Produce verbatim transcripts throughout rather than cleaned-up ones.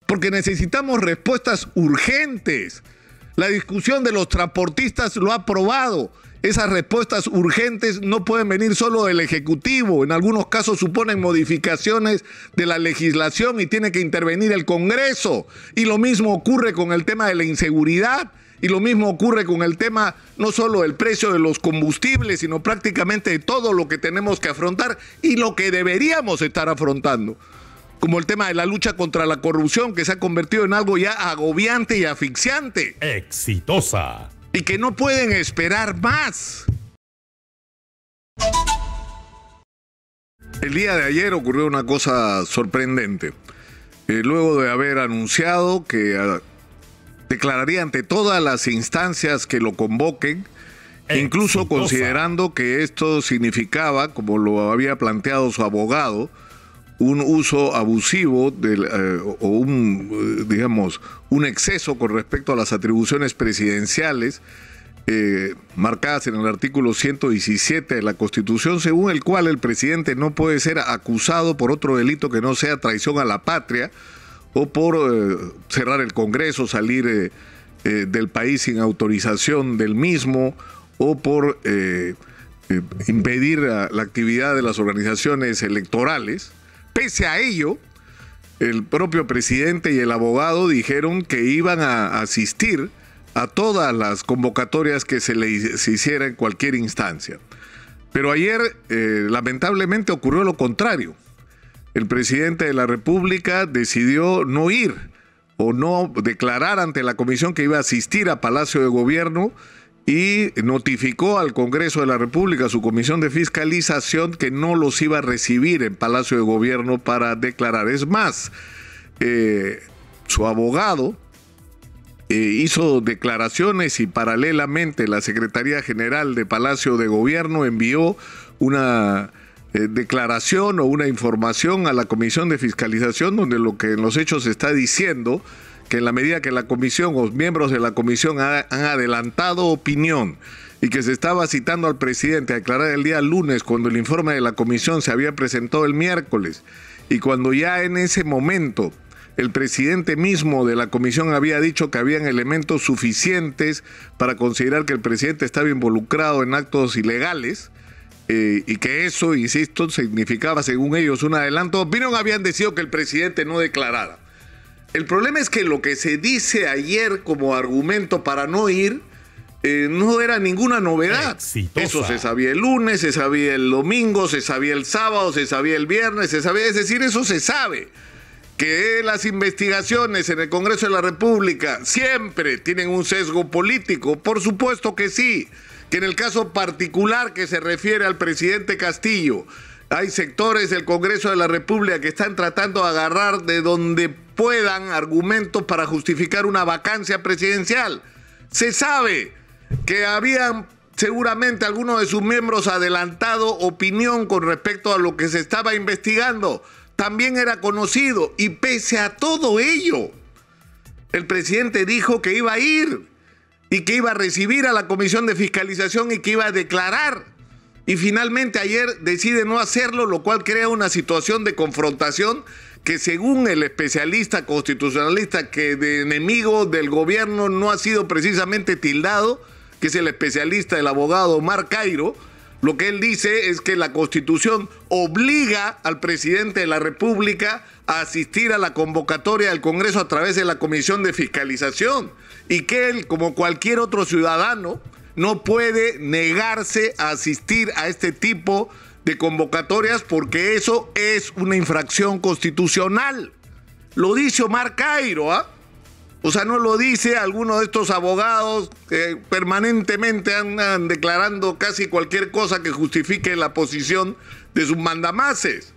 porque necesitamos respuestas urgentes. La discusión de los transportistas lo ha probado. Esas respuestas urgentes no pueden venir solo del Ejecutivo. En algunos casos suponen modificaciones de la legislación y tiene que intervenir el Congreso. Y lo mismo ocurre con el tema de la inseguridad. Y lo mismo ocurre con el tema no solo del precio de los combustibles, sino prácticamente de todo lo que tenemos que afrontar y lo que deberíamos estar afrontando. Como el tema de la lucha contra la corrupción, que se ha convertido en algo ya agobiante y asfixiante. Exitosa. Y que no pueden esperar más. El día de ayer ocurrió una cosa sorprendente. Eh, luego de haber anunciado que uh, declararía ante todas las instancias que lo convoquen, Exitosa. Incluso considerando que esto significaba, como lo había planteado su abogado, un uso abusivo del, eh, o un, digamos, un exceso con respecto a las atribuciones presidenciales eh, marcadas en el artículo ciento diecisiete de la Constitución, según el cual el presidente no puede ser acusado por otro delito que no sea traición a la patria o por eh, cerrar el Congreso, salir eh, eh, del país sin autorización del mismo o por eh, eh, impedir la, la actividad de las organizaciones electorales. Pese a ello, el propio presidente y el abogado dijeron que iban a asistir a todas las convocatorias que se le se hiciera en cualquier instancia. Pero ayer, eh, lamentablemente, ocurrió lo contrario. El presidente de la República decidió no ir o no declarar ante la comisión que iba a asistir a Palacio de Gobierno y notificó al Congreso de la República, su comisión de fiscalización, que no los iba a recibir en Palacio de Gobierno para declarar. Es más, eh, su abogado eh, hizo declaraciones y paralelamente la Secretaría General de Palacio de Gobierno envió una eh, declaración o una información a la comisión de fiscalización donde lo que en los hechos se está diciendo que en la medida que la comisión o miembros de la comisión ha, han adelantado opinión y que se estaba citando al presidente a declarar el día lunes cuando el informe de la comisión se había presentado el miércoles y cuando ya en ese momento el presidente mismo de la comisión había dicho que habían elementos suficientes para considerar que el presidente estaba involucrado en actos ilegales eh, y que eso, insisto, significaba según ellos un adelanto de opinión, habían decidido que el presidente no declarara. El problema es que lo que se dice ayer como argumento para no ir eh, no era ninguna novedad. Exitosa. Eso se sabía el lunes, se sabía el domingo, se sabía el sábado, se sabía el viernes, se sabía, es decir, eso se sabe. Que las investigaciones en el Congreso de la República siempre tienen un sesgo político, por supuesto que sí. Que en el caso particular que se refiere al presidente Castillo, hay sectores del Congreso de la República que están tratando de agarrar de donde puedan argumentos para justificar una vacancia presidencial. Se sabe que habían seguramente algunos de sus miembros adelantado opinión con respecto a lo que se estaba investigando. También era conocido y pese a todo ello, el presidente dijo que iba a ir y que iba a recibir a la comisión de fiscalización y que iba a declarar. Y finalmente ayer decide no hacerlo, lo cual crea una situación de confrontación que según el especialista constitucionalista que de enemigo del gobierno no ha sido precisamente tildado, que es el especialista, el abogado Omar Cairo, lo que él dice es que la Constitución obliga al presidente de la República a asistir a la convocatoria del Congreso a través de la Comisión de Fiscalización y que él, como cualquier otro ciudadano, no puede negarse a asistir a este tipo de convocatorias porque eso es una infracción constitucional. Lo dice Omar Cairo, ¿ah? ¿eh? O sea, no lo dice alguno de estos abogados que permanentemente andan declarando casi cualquier cosa que justifique la posición de sus mandamases.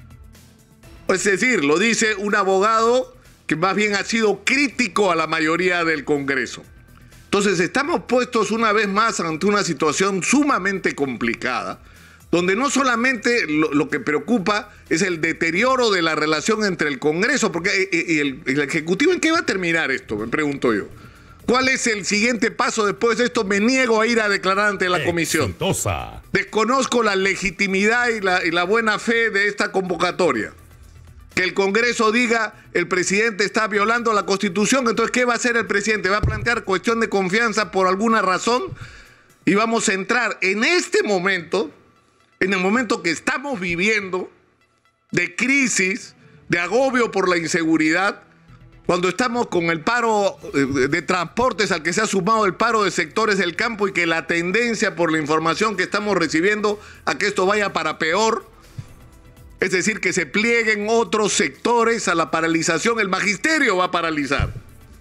Es decir, lo dice un abogado que más bien ha sido crítico a la mayoría del Congreso. Entonces estamos puestos una vez más ante una situación sumamente complicada, donde no solamente lo, lo que preocupa es el deterioro de la relación entre el Congreso, porque y, y el, el Ejecutivo, ¿en qué va a terminar esto? Me pregunto yo. ¿Cuál es el siguiente paso después de esto? Me niego a ir a declarar ante la comisión. Exitosa. Desconozco la legitimidad y la, y la buena fe de esta convocatoria. Que el Congreso diga el presidente está violando la Constitución, entonces ¿qué va a hacer el presidente? ¿Va a plantear cuestión de confianza por alguna razón? Y vamos a entrar en este momento, en el momento que estamos viviendo, de crisis, de agobio por la inseguridad, cuando estamos con el paro de transportes al que se ha sumado el paro de sectores del campo y que la tendencia por la información que estamos recibiendo a que esto vaya para peor, es decir, que se plieguen otros sectores a la paralización, el magisterio va a paralizar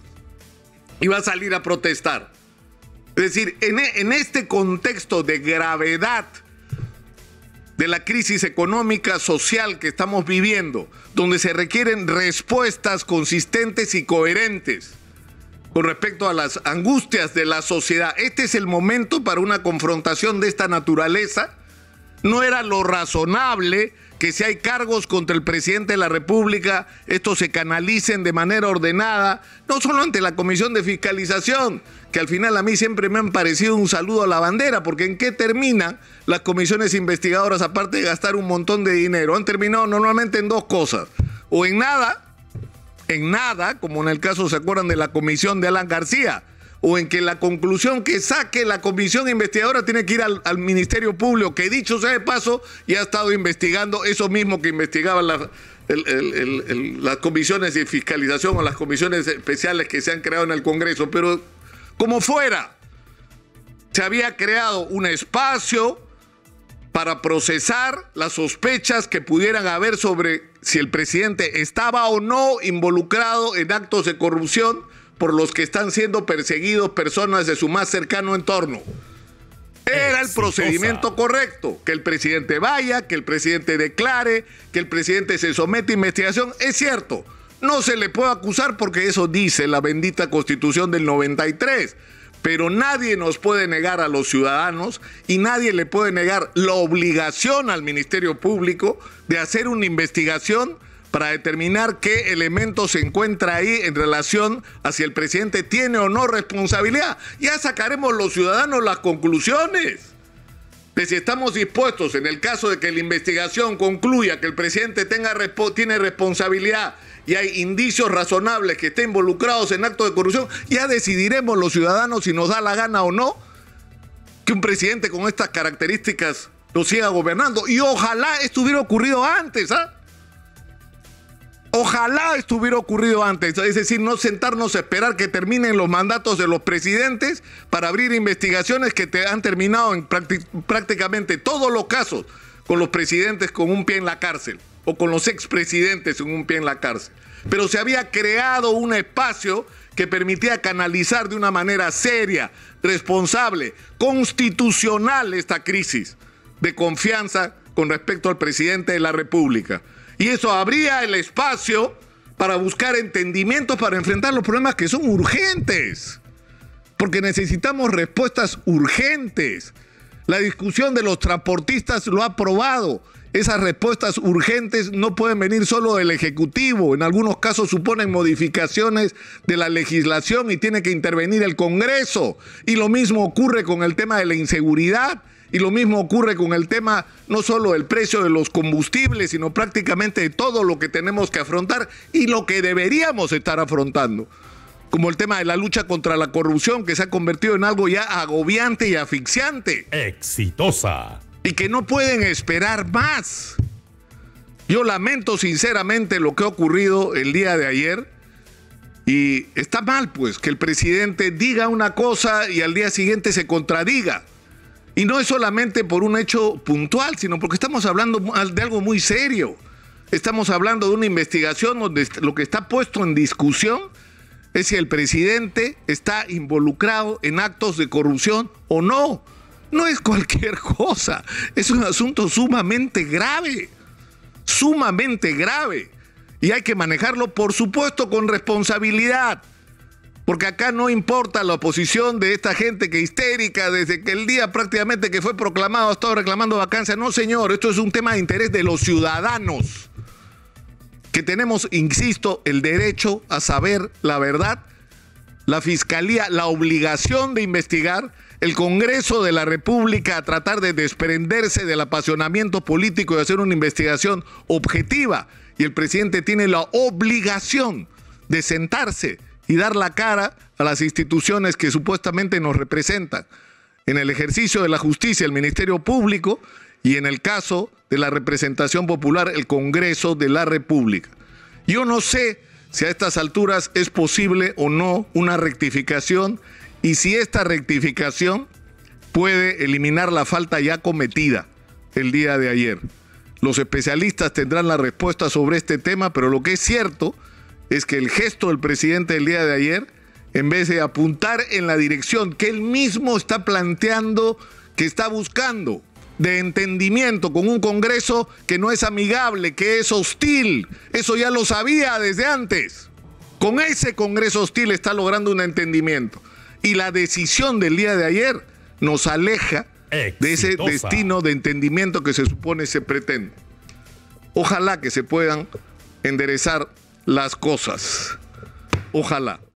y va a salir a protestar. Es decir, en, en este contexto de gravedad de la crisis económica, social que estamos viviendo, donde se requieren respuestas consistentes y coherentes con respecto a las angustias de la sociedad. Este es el momento para una confrontación de esta naturaleza. No era lo razonable que si hay cargos contra el presidente de la República, estos se canalicen de manera ordenada, no solo ante la Comisión de Fiscalización, que al final a mí siempre me han parecido un saludo a la bandera, porque ¿en qué terminan las comisiones investigadoras aparte de gastar un montón de dinero? Han terminado normalmente en dos cosas, o en nada, en nada, como en el caso, ¿se acuerdan de la comisión de Alan García? O en que la conclusión que saque la comisión investigadora tiene que ir al, al Ministerio Público, que dicho sea de paso, ya ha estado investigando eso mismo que investigaban la, el, el, el, el, las comisiones de fiscalización o las comisiones especiales que se han creado en el Congreso. Pero como fuera, se había creado un espacio para procesar las sospechas que pudieran haber sobre si el presidente estaba o no involucrado en actos de corrupción por los que están siendo perseguidos personas de su más cercano entorno. Era el procedimiento correcto, que el presidente vaya, que el presidente declare, que el presidente se someta a investigación. Es cierto, no se le puede acusar porque eso dice la bendita Constitución del noventa y tres, pero nadie nos puede negar a los ciudadanos y nadie le puede negar la obligación al Ministerio Público de hacer una investigación para determinar qué elemento se encuentra ahí en relación a si el presidente tiene o no responsabilidad. Ya sacaremos los ciudadanos las conclusiones de si estamos dispuestos, en el caso de que la investigación concluya que el presidente tenga, tiene responsabilidad y hay indicios razonables que estén involucrados en actos de corrupción, ya decidiremos los ciudadanos si nos da la gana o no que un presidente con estas características lo siga gobernando. Y ojalá esto hubiera ocurrido antes, ¿ah? ¿eh? Ojalá estuviera ocurrido antes, es decir, no sentarnos a esperar que terminen los mandatos de los presidentes para abrir investigaciones que te han terminado en prácticamente todos los casos con los presidentes con un pie en la cárcel o con los expresidentes con un pie en la cárcel. Pero se había creado un espacio que permitía canalizar de una manera seria, responsable, constitucional esta crisis de confianza con respecto al presidente de la República. Y eso abría el espacio para buscar entendimientos para enfrentar los problemas que son urgentes. Porque necesitamos respuestas urgentes. La discusión de los transportistas lo ha probado. Esas respuestas urgentes no pueden venir solo del Ejecutivo. En algunos casos suponen modificaciones de la legislación y tiene que intervenir el Congreso. Y lo mismo ocurre con el tema de la inseguridad. Y lo mismo ocurre con el tema no solo del precio de los combustibles, sino prácticamente de todo lo que tenemos que afrontar y lo que deberíamos estar afrontando. Como el tema de la lucha contra la corrupción, que se ha convertido en algo ya agobiante y asfixiante. Exitosa. Y que no pueden esperar más. Yo lamento sinceramente lo que ha ocurrido el día de ayer. Y está mal, pues, que el presidente diga una cosa y al día siguiente se contradiga. Y no es solamente por un hecho puntual, sino porque estamos hablando de algo muy serio. Estamos hablando de una investigación donde lo que está puesto en discusión es si el presidente está involucrado en actos de corrupción o no. No es cualquier cosa, es un asunto sumamente grave, sumamente grave. Y hay que manejarlo, por supuesto, con responsabilidad. Porque acá no importa la oposición de esta gente que histérica, desde que el día prácticamente que fue proclamado ha estado reclamando vacancia. No, señor, esto es un tema de interés de los ciudadanos. Que tenemos, insisto, el derecho a saber la verdad, la Fiscalía, la obligación de investigar, el Congreso de la República a tratar de desprenderse del apasionamiento político y hacer una investigación objetiva. y el presidente tiene la obligación de sentarse y dar la cara a las instituciones que supuestamente nos representan. En el ejercicio de la justicia, el Ministerio Público, y en el caso de la representación popular, el Congreso de la República. Yo no sé si a estas alturas es posible o no una rectificación y si esta rectificación puede eliminar la falta ya cometida el día de ayer. Los especialistas tendrán la respuesta sobre este tema, pero lo que es cierto es que el gesto del presidente el día de ayer, en vez de apuntar en la dirección que él mismo está planteando, que está buscando, de entendimiento con un Congreso que no es amigable, que es hostil, eso ya lo sabía desde antes. Con ese Congreso hostil está logrando un entendimiento. Y la decisión del día de ayer nos aleja Exitosa. de ese destino de entendimiento que se supone se pretende. Ojalá que se puedan enderezar las cosas. Ojalá.